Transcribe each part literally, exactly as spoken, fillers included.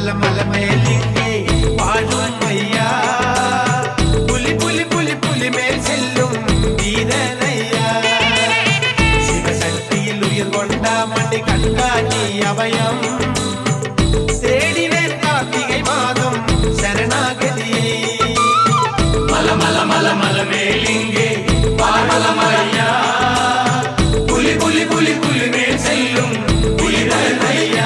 மல மல மேலிங்கே வாழும் ஐயா புலி புலி புலி புலி மேல் செல்லும் வீரனையா சிவசக்தியில் உயிர் கொண்டா மண்டி கண்டானி அபயம் தேடினேன் கார்த்திகை மாதம் சரணாகதியை மல மல மல மல மேலிங்கே வாழும் ஐயா புலி புலி புலி புலி மேல் செல்லும் வீரனையா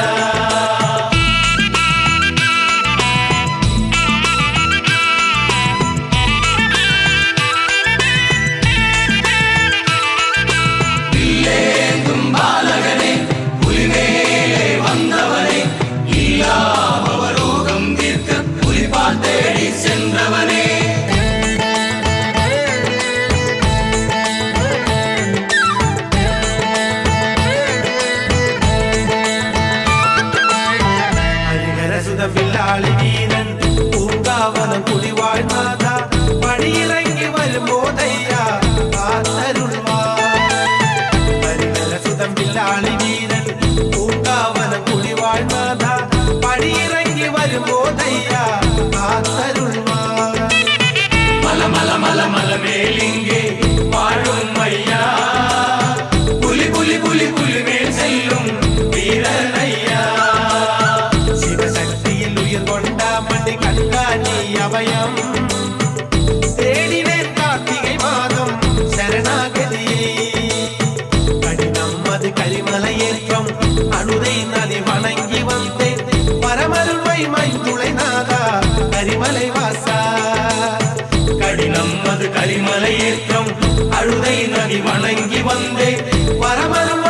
வில்லாளி வீரன் பூங்காவனம் குடிவாழ் நாதா பணியிறங்கி வரும் போதையா காத்தருள்வார் சுதம் வில்லாளி வீரன் பூங்காவனம் குடிவாழ் நாதா பணியிறங்கி வரும் போதையா காத்தருள்வார் மல மல மல மல மேலிங்கே வாழும் ஐயா புலி புலி புலி புலி மேல் செல்லும் வீரனையா அபயம் தேடினேன் கார்த்திகை மாதம் சரணாகதியை கடினம் அது கரிமலை ஏற்றம் அனுதை நதி வணங்கி வந்தேன் பரமருள்வை மைந்துளை நாதா கரிமலை வாசா கடினம் அது கரிமலை ஏற்றம் அழுதை நதி வணங்கி வந்தேன் பரமருள்